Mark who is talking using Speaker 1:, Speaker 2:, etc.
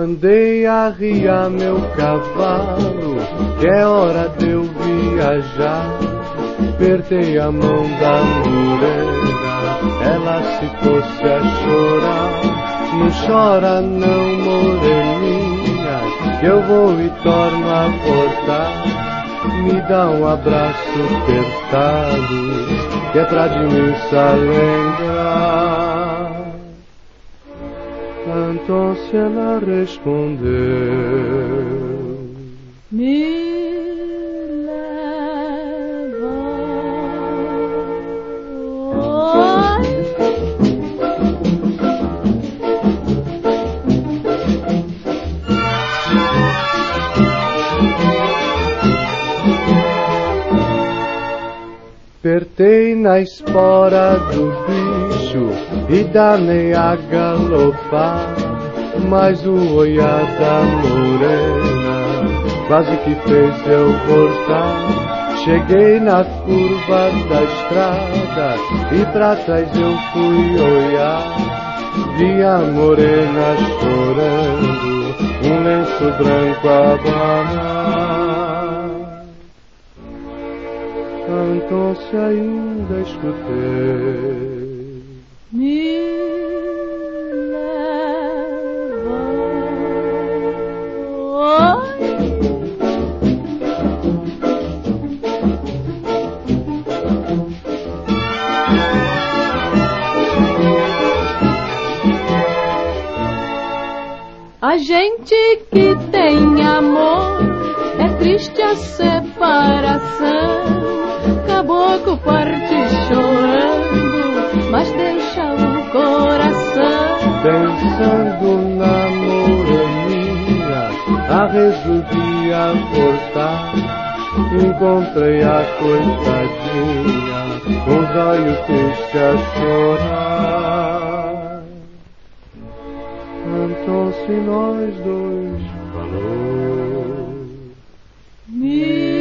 Speaker 1: Mandei arriar meu cavalo, que é hora de eu viajar. Apertei a mão da morena, ela se pôs a chorar. Não chora não, moreninha, que eu vou e torno a voltar. Me dá um abraço apertado, que é pra de mim se lembrar. Então se ela respondeu: me leva. Apertei na espora do bicho e danei a galopar, mas o olhar da morena quase que fez eu voltar. Cheguei na curva da estrada e pra trás eu fui olhar. Vi a morena chorando, um lenço branco a abanar. Então se ainda escutei: me leva.
Speaker 2: A gente que tem amor, é triste a separação. Caboclo parte chorando, mas deixa o coração.
Speaker 1: Pensando na moreninha, resolvi a voltar. Encontrei a coitadinha, com os olhos tristes a chorar. Então se nós dois falou: